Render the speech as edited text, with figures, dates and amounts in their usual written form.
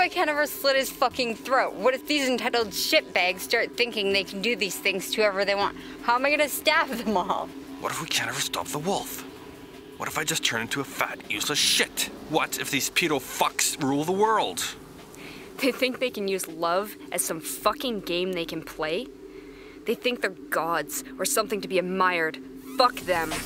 I can't ever slit his fucking throat? What if these entitled shitbags start thinking they can do these things to whoever they want? How am I gonna staff them all? What if we can't ever stop the wolf? What if I just turn into a fat, useless shit? What if these pedo fucks rule the world? They think they can use love as some fucking game they can play? They think they're gods or something to be admired. Fuck them.